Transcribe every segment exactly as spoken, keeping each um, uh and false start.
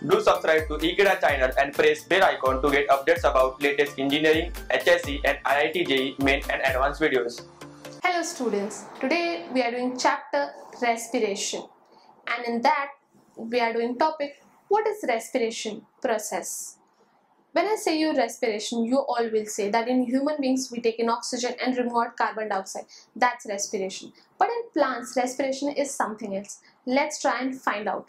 Do subscribe to Ekeeda channel and press bell icon to get updates about latest engineering, H S C and I I T J E E main and advanced videos. Hello students, today we are doing chapter respiration, and in that we are doing topic what is respiration process. When I say you respiration, you all will say that in human beings we take in oxygen and remove out carbon dioxide. That's respiration. But in plants, respiration is something else. Let's try and find out.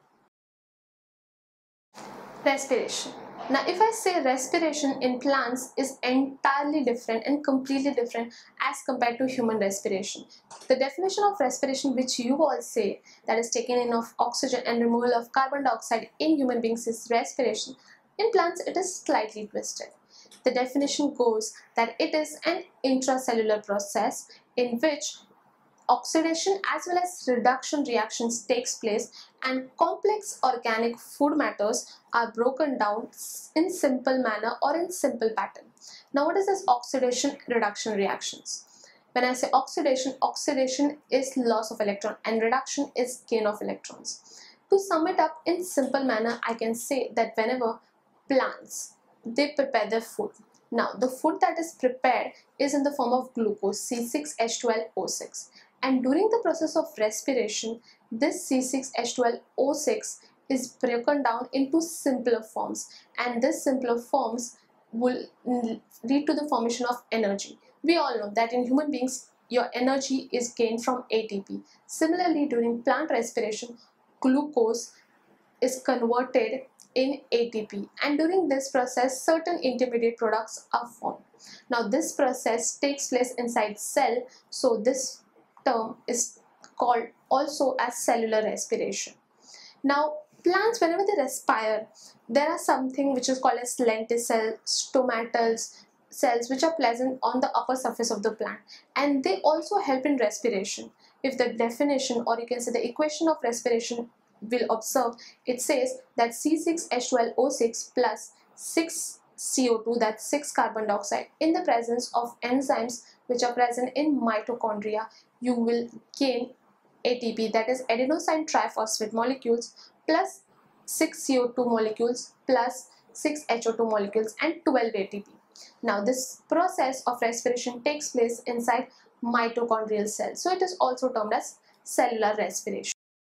Respiration. Now if I say respiration in plants is entirely different and completely different as compared to human respiration. The definition of respiration which you all say, that is taking in of oxygen and removal of carbon dioxide in human beings, is respiration. In plants it is slightly twisted. The definition goes that it is an intracellular process in which oxidation as well as reduction reactions takes place and complex organic food matters are broken down in simple manner or in simple pattern. Now what is this oxidation reduction reactions? When I say oxidation, oxidation is loss of electron and reduction is gain of electrons. To sum it up in simple manner, I can say that whenever plants, they prepare their food. Now the food that is prepared is in the form of glucose, C six H twelve O six. And during the process of respiration, this C six H twelve O six is broken down into simpler forms, and this simpler forms will lead to the formation of energy. We all know that in human beings, your energy is gained from A T P. Similarly, during plant respiration, glucose is converted in A T P, and during this process certain intermediate products are formed. Now this process takes place inside cell, so this term is called also as cellular respiration. Now plants, whenever they respire, there are something which is called as lenticels, stomatals cells which are present on the upper surface of the plant, and they also help in respiration. If the definition, or you can say the equation of respiration, will observe, it says that C six H twelve O six plus six C O two, that's six carbon dioxide, in the presence of enzymes which are present in mitochondria, you will gain A T P, that is adenosine triphosphate molecules, plus six C O two molecules plus six H O two molecules and twelve A T P. Now this process of respiration takes place inside mitochondrial cells, so it is also termed as cellular respiration.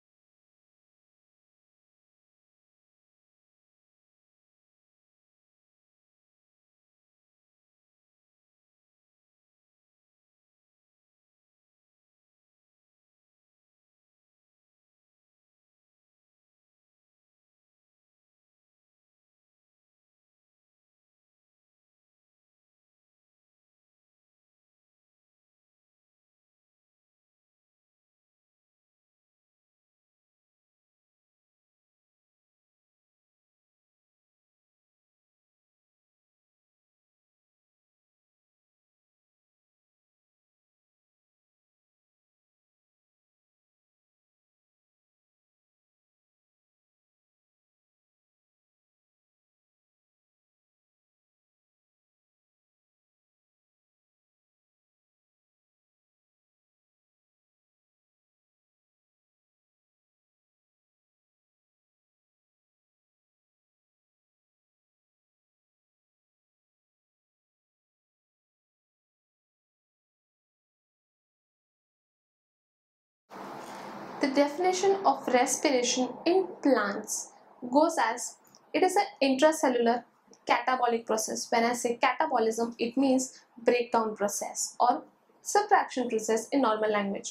The definition of respiration in plants goes as, it is an intracellular catabolic process. When I say catabolism, it means breakdown process or subtraction process in normal language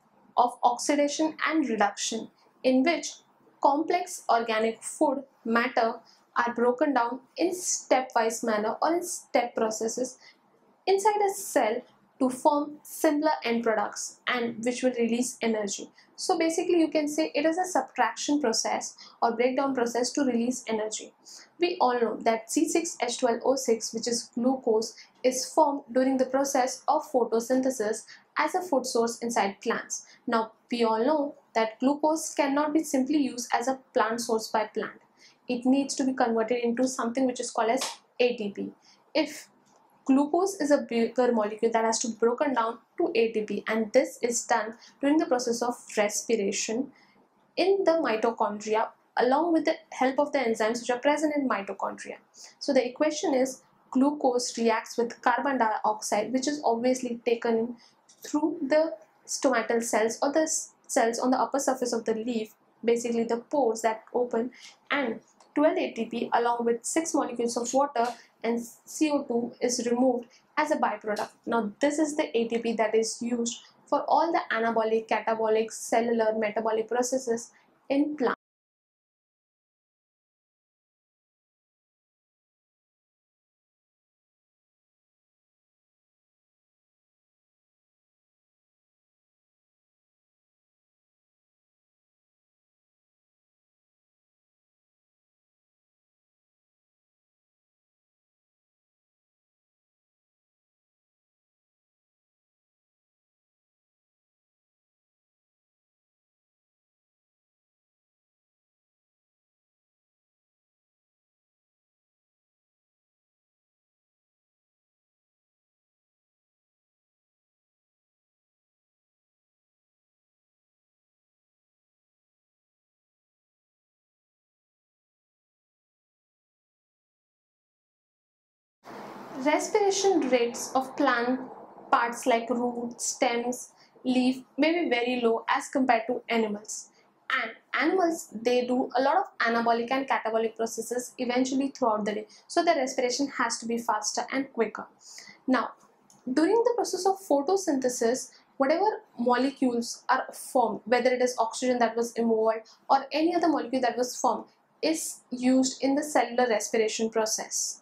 of oxidation and reduction, in which complex organic food matter are broken down in stepwise manner or in step processes inside a cell to form simpler end products, and which will release energy. So basically you can say it is a subtraction process or breakdown process to release energy. We all know that C six H twelve O six, which is glucose, is formed during the process of photosynthesis as a food source inside plants. Now we all know that glucose cannot be simply used as a plant source by plant. It needs to be converted into something which is called as A T P. If glucose is a bigger molecule that has to be broken down to A T P, and this is done during the process of respiration in the mitochondria along with the help of the enzymes which are present in mitochondria. So the equation is glucose reacts with carbon dioxide, which is obviously taken in through the stomatal cells or the cells on the upper surface of the leaf, basically the pores that open, and twelve A T P along with six molecules of water and C O two is removed as a byproduct. Now this is the A T P that is used for all the anabolic, catabolic, cellular, metabolic processes in plants. Respiration rates of plant parts like roots, stems, leaf may be very low as compared to animals. And animals, they do a lot of anabolic and catabolic processes eventually throughout the day. So their respiration has to be faster and quicker. Now, during the process of photosynthesis, whatever molecules are formed, whether it is oxygen that was involved or any other molecule that was formed, is used in the cellular respiration process.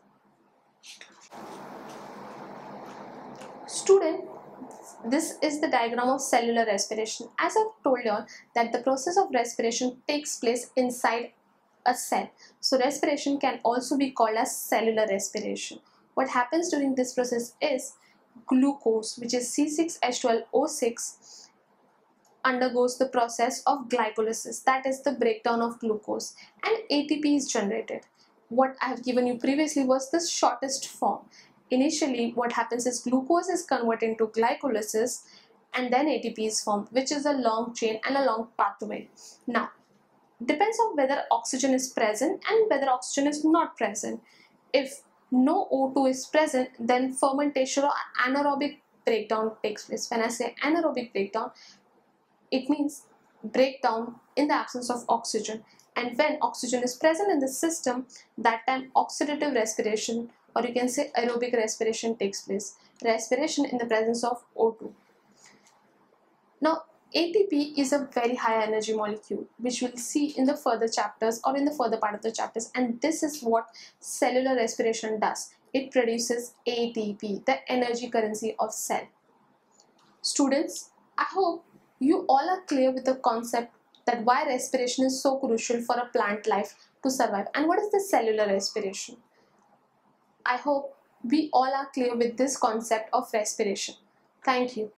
Student, this is the diagram of cellular respiration. As I've told you that the process of respiration takes place inside a cell. So respiration can also be called as cellular respiration. What happens during this process is glucose, which is C six H twelve O six, undergoes the process of glycolysis, that is the breakdown of glucose, and A T P is generated. What I have given you previously was the shortest form. Initially, what happens is glucose is converted into glycolysis and then A T P is formed, which is a long chain and a long pathway. Now, depends on whether oxygen is present and whether oxygen is not present. If no O two is present, then fermentation or anaerobic breakdown takes place. When I say anaerobic breakdown, it means breakdown in the absence of oxygen. And when oxygen is present in the system, that time oxidative respiration, or you can say aerobic respiration, takes place. Respiration in the presence of O two. Now, A T P is a very high energy molecule, which we'll see in the further chapters or in the further part of the chapters, and this is what cellular respiration does. It produces A T P, the energy currency of cell. Students, I hope you all are clear with the concept that why respiration is so crucial for a plant life to survive and what is the cellular respiration. I hope we all are clear with this concept of respiration. Thank you.